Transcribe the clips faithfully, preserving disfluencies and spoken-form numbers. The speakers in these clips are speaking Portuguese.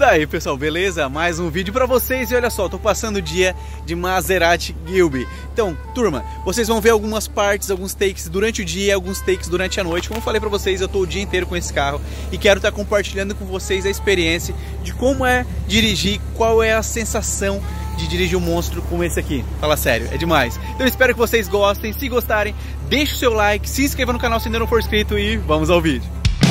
Daí pessoal, beleza? Mais um vídeo pra vocês e olha só, tô passando o dia de Maserati Gilby. Então, turma, vocês vão ver algumas partes, alguns takes durante o dia, alguns takes durante a noite. Como eu falei pra vocês, eu tô o dia inteiro com esse carro e quero estar compartilhando com vocês a experiência de como é dirigir, qual é a sensação de dirigir um monstro como esse aqui. Fala sério, é demais. Então eu espero que vocês gostem. Se gostarem, deixe o seu like, se inscreva no canal se ainda não for inscrito e vamos ao vídeo.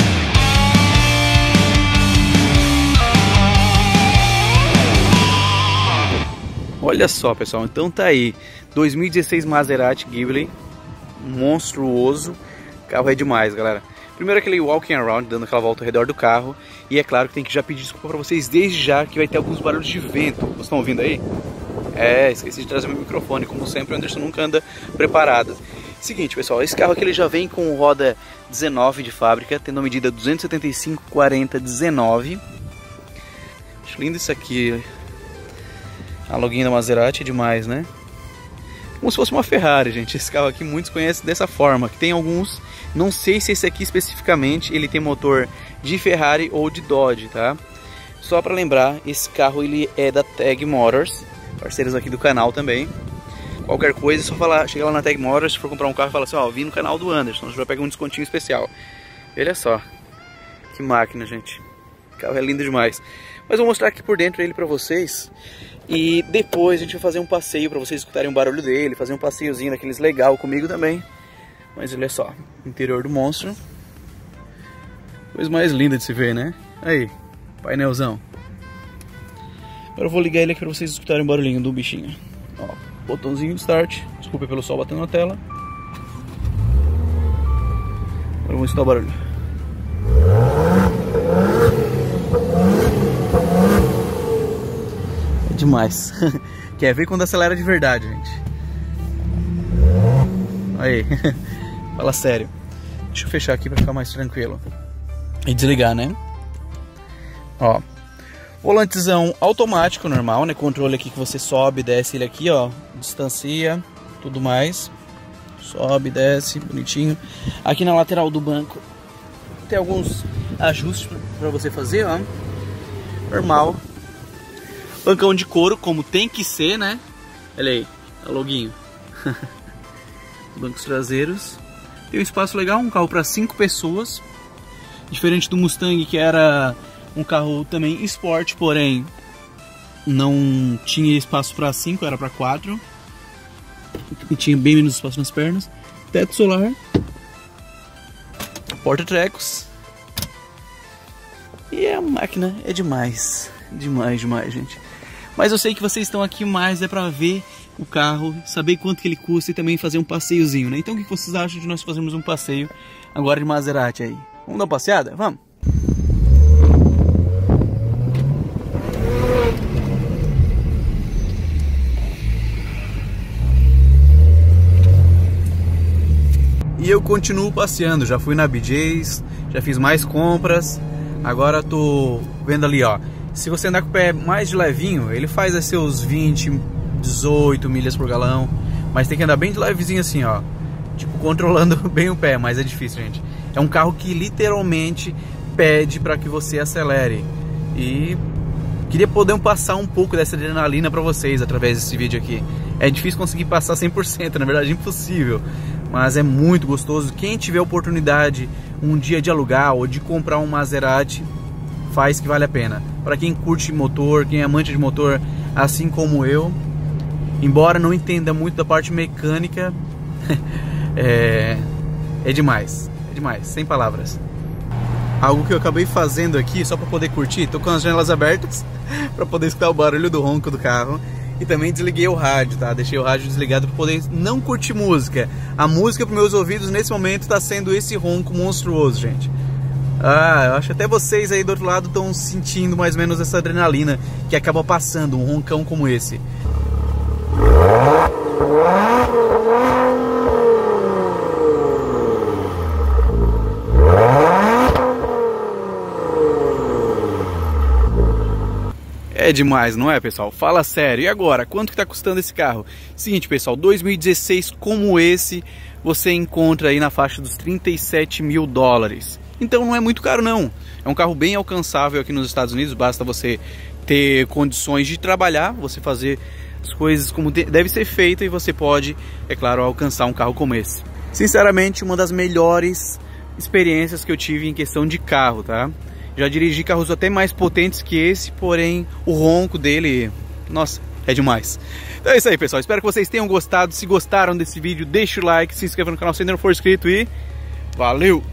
Olha só pessoal, então tá aí, dois mil e dezesseis Maserati Gilby, monstruoso, o carro é demais galera. Primeiro aquele walking around, dando aquela volta ao redor do carro, e é claro que tem que já pedir desculpa pra vocês desde já, que vai ter alguns barulhos de vento, vocês estão ouvindo aí? É, esqueci de trazer meu microfone, como sempre o Anderson nunca anda preparado. Seguinte pessoal, esse carro aqui ele já vem com roda dezenove de fábrica, tendo a medida duzentos e setenta e cinco, quarenta, dezenove. Acho lindo isso aqui. A login da Maserati é demais, né? Como se fosse uma Ferrari, gente. Esse carro aqui muitos conhecem dessa forma. Que tem alguns, não sei se esse aqui especificamente ele tem motor de Ferrari ou de Dodge, tá? Só para lembrar, esse carro ele é da Tag Motors, parceiros aqui do canal também. Qualquer coisa, é só falar, chega lá na Tag Motors, se for comprar um carro, fala assim, ó, vim no canal do Anderson, a gente vai pegar um descontinho especial. Olha só, que máquina, gente. O carro é lindo demais. Mas vou mostrar aqui por dentro ele para vocês. E depois a gente vai fazer um passeio para vocês escutarem o barulho dele, fazer um passeiozinho daqueles legal comigo também. Mas olha só, interior do monstro. Coisa mais linda de se ver, né? Aí, painelzão. Agora eu vou ligar ele aqui para vocês escutarem o barulhinho do bichinho. Ó, botãozinho de start. Desculpa pelo sol batendo na tela. Agora vamos escutar o barulho. Demais. Quer ver quando acelera de verdade, gente? Aí. Fala sério. Deixa eu fechar aqui pra ficar mais tranquilo. E desligar, né? Ó. Volantezão automático, normal, né? Controle aqui que você sobe, desce ele aqui, ó. Distancia, tudo mais. Sobe, desce, bonitinho. Aqui na lateral do banco tem alguns ajustes pra você fazer, ó. Normal. Bancão de couro, como tem que ser, né? Olha aí, a loguinho. Bancos traseiros. Tem um espaço legal, um carro para cinco pessoas. Diferente do Mustang, que era um carro também esporte, porém não tinha espaço para cinco, era para quatro. E tinha bem menos espaço nas pernas. Teto solar. Porta-trecos. E a máquina é demais. Demais, demais, gente. Mas eu sei que vocês estão aqui mais é pra ver o carro, saber quanto que ele custa e também fazer um passeiozinho, né? Então o que vocês acham de nós fazermos um passeio agora de Maserati aí? Vamos dar uma passeada? Vamos! E eu continuo passeando, já fui na B J's, já fiz mais compras, agora tô vendo ali, ó. Se você andar com o pé mais de levinho, ele faz aí seus vinte, dezoito milhas por galão. Mas tem que andar bem de levezinho assim, ó. Tipo, controlando bem o pé, mas é difícil, gente. É um carro que literalmente pede para que você acelere. E queria poder passar um pouco dessa adrenalina para vocês através desse vídeo aqui. É difícil conseguir passar cem por cento, na verdade é impossível. Mas é muito gostoso. Quem tiver a oportunidade um dia de alugar ou de comprar um Maserati, faz que vale a pena. Para quem curte motor, quem é amante de motor, assim como eu, embora não entenda muito da parte mecânica, é, é demais, é demais, sem palavras. Algo que eu acabei fazendo aqui só para poder curtir, tô com as janelas abertas para poder escutar o barulho do ronco do carro. E também desliguei o rádio, tá? Deixei o rádio desligado para poder não curtir música. A música para meus ouvidos nesse momento está sendo esse ronco monstruoso, gente. Ah, eu acho que até vocês aí do outro lado estão sentindo mais ou menos essa adrenalina que acaba passando, um roncão como esse. É demais, não é, pessoal? Fala sério. E agora, quanto que tá custando esse carro? Seguinte, pessoal, dois mil e dezesseis como esse, você encontra aí na faixa dos trinta e sete mil dólares. Então não é muito caro não. É um carro bem alcançável aqui nos Estados Unidos, basta você ter condições de trabalhar, você fazer as coisas como deve ser feita e você pode, é claro, alcançar um carro como esse. Sinceramente, uma das melhores experiências que eu tive em questão de carro, tá? Já dirigi carros até mais potentes que esse, porém o ronco dele, nossa, é demais. Então é isso aí, pessoal. Espero que vocês tenham gostado. Se gostaram desse vídeo, deixa o like, se inscreva no canal se ainda não for inscrito e valeu!